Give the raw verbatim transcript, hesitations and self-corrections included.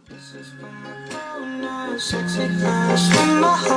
This is for my phone, sexy eyes from my